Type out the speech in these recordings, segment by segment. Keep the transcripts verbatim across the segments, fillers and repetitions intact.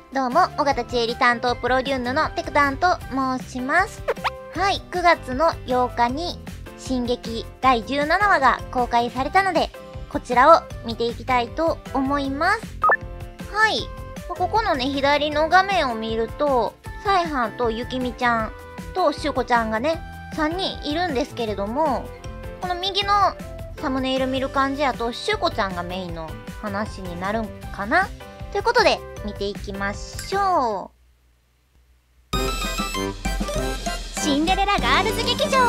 どうも、尾形千恵里担当プロデューヌのテクタンと申します。はい、くがつのようかに進撃だいじゅうななわが公開されたので、こちらを見ていきたいと思います。はい、ここのね、左の画面を見ると、サイハンとゆきみちゃんとしゅうこちゃんがね、さんにんいるんですけれども、この右のサムネイル見る感じやと、しゅうこちゃんがメインの話になるんかなということで、見ていきましょう。 シンデレラガールズ劇場。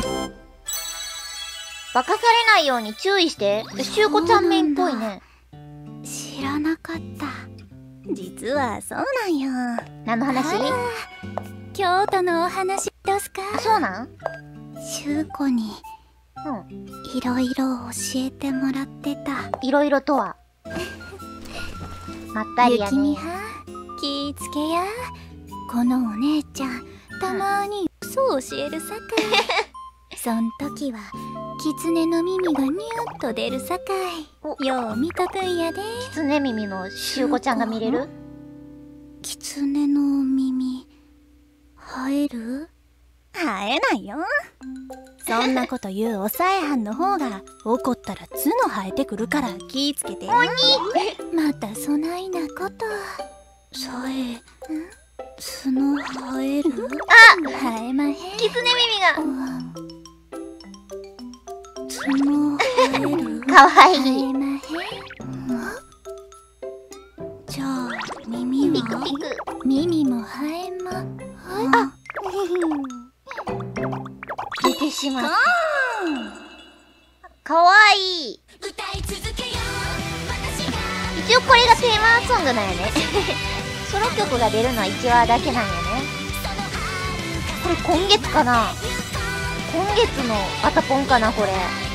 化かされないように注意して。しゅうこちゃんメインっぽいね。 知らなかった。実はそうなんよ。 何の話？ 京都のお話どすか？ あ、そうなん？ しゅうこにうん。 いろいろ教えてもらってた。 いろいろとはまったりやね。 ゆきみは気ぃつけや。このお姉ちゃんたまーに嘘を教えるさかい。そん時は狐の耳がニューッと出るさかい。よう見とくんやで。 狐耳のしゅうこちゃんが見れる？ 狐の耳生える？生えないよ。そんなこと言うおさえはんの方が怒ったら角生えてくるから気ぃつけて。 鬼またそないなこと。さえ角生える？ あ、 生えまへん。 狐耳が角生える？ かわい生い。 えまへん。じゃあ耳ピクは？ ピク。 耳も生えま。 あ出てしまった。かわいい。一応これがテーマソングなんやね。ソロ曲が出るのはいちわだけなんやね。これ今月かな？今月のアタポンかなこれ。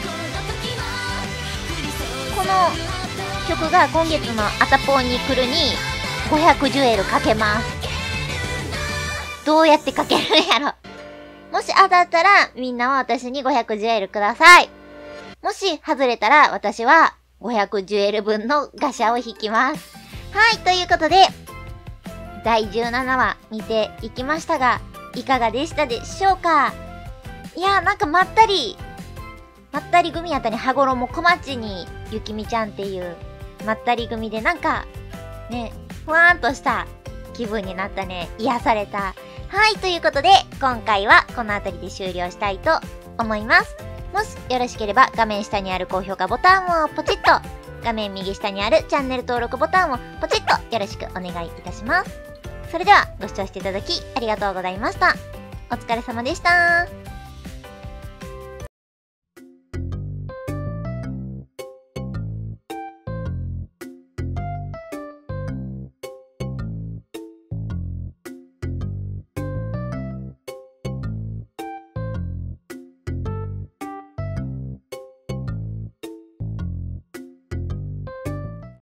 この曲が今月のアタポンに来るにごひゃくジュエルかけます。どうやってかけるんやろ。もし当たったらみんなは私にごひゃくジュエルください。もし外れたら私はごひゃくジュエル分のガシャを引きます。はい、ということでだいじゅうななわ見ていきましたが、いかがでしたでしょうか？いやー、なんかまったりまったり組やったね。羽衣小町にゆきみちゃんっていうまったり組で、なんかね、ふわーんとした気分になったね。癒された。はい、ということで今回はこの辺りで終了したいと思います。もしよろしければ画面下にある高評価ボタンをポチッと、画面右下にあるチャンネル登録ボタンをポチッとよろしくお願いいたします。それではご視聴していただきありがとうございました。お疲れ様でした。